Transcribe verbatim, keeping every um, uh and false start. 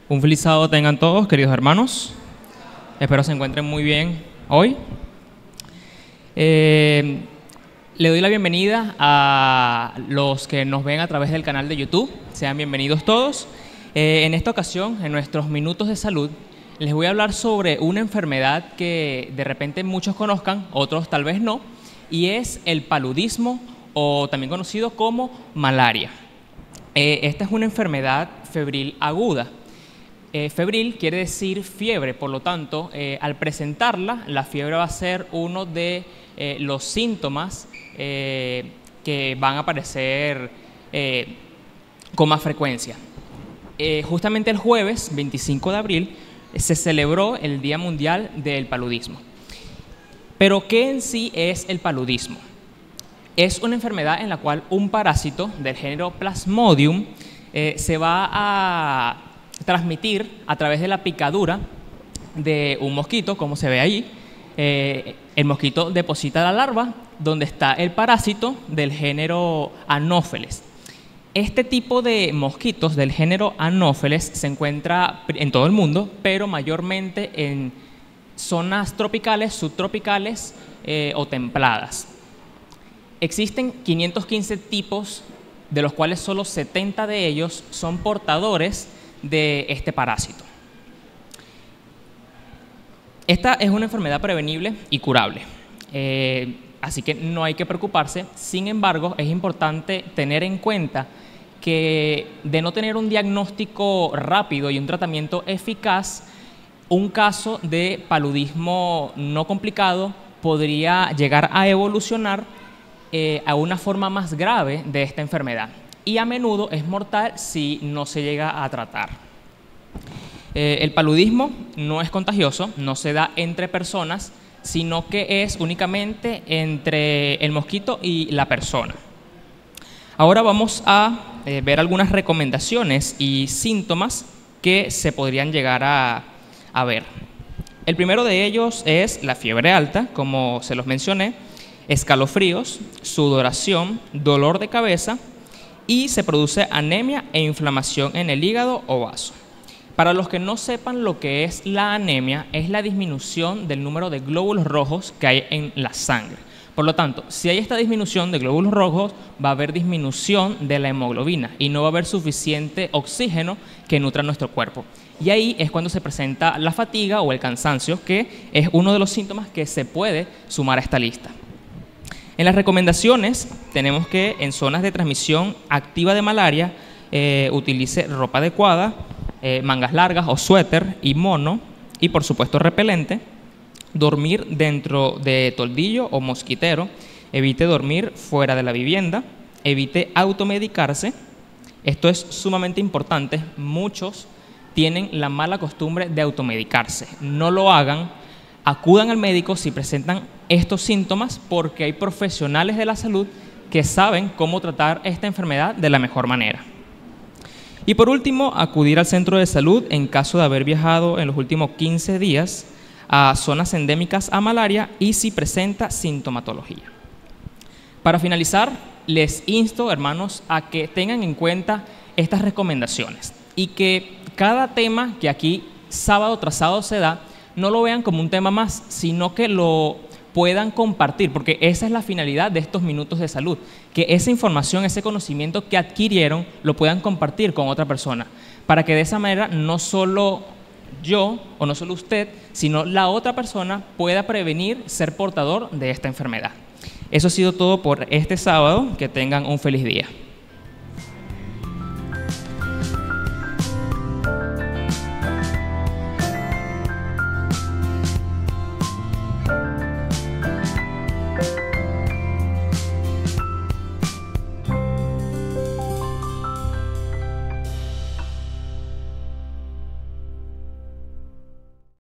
Un feliz sábado tengan todos, queridos hermanos. Espero se encuentren muy bien hoy. Eh, le doy la bienvenida a los que nos ven a través del canal de YouTube. Sean bienvenidos todos. Eh, en esta ocasión, en nuestros minutos de salud, les voy a hablar sobre una enfermedad que de repente muchos conozcan, otros tal vez no, y es el paludismo, o también conocido como malaria. Eh, esta es una enfermedad febril aguda. Eh, febril quiere decir fiebre, por lo tanto, eh, al presentarla, la fiebre va a ser uno de eh, los síntomas eh, que van a aparecer eh, con más frecuencia. Eh, justamente el jueves veinticinco de abril se celebró el Día Mundial del Paludismo. Pero, ¿qué en sí es el paludismo? Es una enfermedad en la cual un parásito del género Plasmodium eh, se va a transmitir a través de la picadura de un mosquito, como se ve ahí. Eh, el mosquito deposita la larva donde está el parásito del género Anopheles. Este tipo de mosquitos del género Anopheles se encuentra en todo el mundo, pero mayormente en zonas tropicales, subtropicales eh, o templadas. Existen quinientos quince tipos, de los cuales solo setenta de ellos son portadores de este parásito. Esta es una enfermedad prevenible y curable, eh, así que no hay que preocuparse. Sin embargo, es importante tener en cuenta que de no tener un diagnóstico rápido y un tratamiento eficaz, un caso de paludismo no complicado podría llegar a evolucionar eh, a una forma más grave de esta enfermedad, y a menudo es mortal si no se llega a tratar. Eh, el paludismo no es contagioso, no se da entre personas, sino que es únicamente entre el mosquito y la persona. Ahora vamos a eh, ver algunas recomendaciones y síntomas que se podrían llegar a, a ver. El primero de ellos es la fiebre alta, como se los mencioné, escalofríos, sudoración, dolor de cabeza, y se produce anemia e inflamación en el hígado o vaso. Para los que no sepan lo que es la anemia, es la disminución del número de glóbulos rojos que hay en la sangre. Por lo tanto, si hay esta disminución de glóbulos rojos, va a haber disminución de la hemoglobina y no va a haber suficiente oxígeno que nutra nuestro cuerpo. Y ahí es cuando se presenta la fatiga o el cansancio, que es uno de los síntomas que se puede sumar a esta lista. En las recomendaciones tenemos que en zonas de transmisión activa de malaria eh, utilice ropa adecuada, eh, mangas largas o suéter y mono, y por supuesto repelente. Dormir dentro de toldillo o mosquitero, evite dormir fuera de la vivienda, evite automedicarse. Esto es sumamente importante. Muchos tienen la mala costumbre de automedicarse. No lo hagan. Acudan al médico si presentan estos síntomas, porque hay profesionales de la salud que saben cómo tratar esta enfermedad de la mejor manera. Y por último, acudir al centro de salud en caso de haber viajado en los últimos quince días a zonas endémicas a malaria y si presenta sintomatología. Para finalizar, les insto, hermanos, a que tengan en cuenta estas recomendaciones y que cada tema que aquí sábado tras sábado se da, no lo vean como un tema más, sino que lo puedan compartir, porque esa es la finalidad de estos minutos de salud, que esa información, ese conocimiento que adquirieron, lo puedan compartir con otra persona, para que de esa manera no solo yo o no solo usted, sino la otra persona pueda prevenir ser portador de esta enfermedad. Eso ha sido todo por este sábado. Que tengan un feliz día.